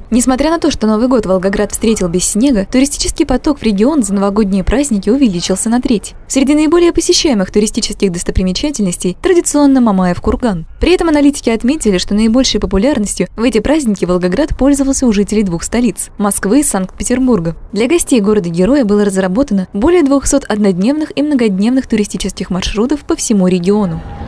Несмотря на то, что Новый год Волгоград встретил без снега, туристический поток в регион за новогодние праздники увеличился на треть. Среди наиболее посещаемых туристических достопримечательностей традиционно Мамаев курган. При этом аналитики отметили, что наибольшей популярностью в эти праздники Волгоград пользовался у жителей двух столиц – Москвы и Санкт-Петербурга. Для гостей города-героя было разработано более 200 однодневных и многодневных туристических маршрутов по всему региону.